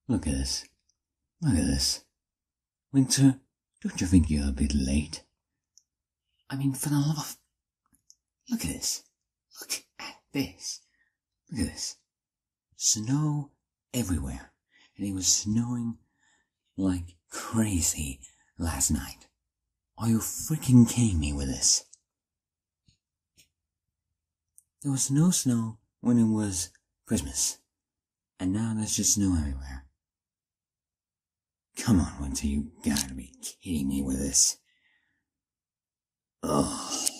Look at this. Look at this. Winter, don't you think you're a bit late? I mean, for the love of... Look at this. Look at this. Look at this. Snow everywhere. And it was snowing like crazy last night. Are you freaking kidding me with this? There was no snow when it was Christmas. And now there's just snow everywhere. Come on, Winter, you gotta be kidding me with this. Ugh.